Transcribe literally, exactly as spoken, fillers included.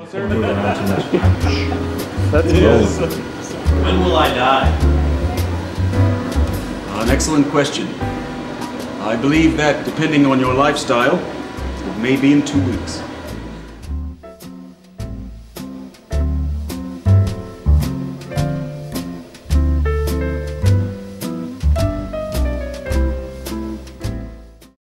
That's Yes. When will I die? An excellent question. I believe that, depending on your lifestyle, it may be in two weeks.